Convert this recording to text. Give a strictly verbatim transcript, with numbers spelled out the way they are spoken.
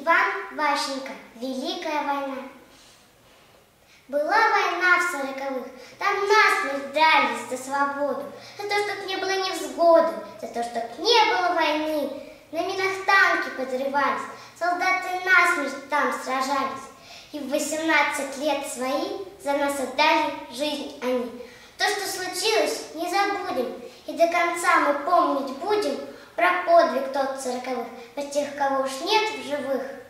Иван Ващенко. Великая война. Была война в сороковых, там насмерть дрались за свободу, за то, чтоб не было невзгоды, за то, чтоб не было войны. На минах танки подрывались, солдаты насмерть там сражались. И в восемнадцать лет свои за нас отдали жизнь они. То, что случилось, не забудем, и до конца мы помнить будем про подвиг тот сороковых, про тех, кого уж нет в живых.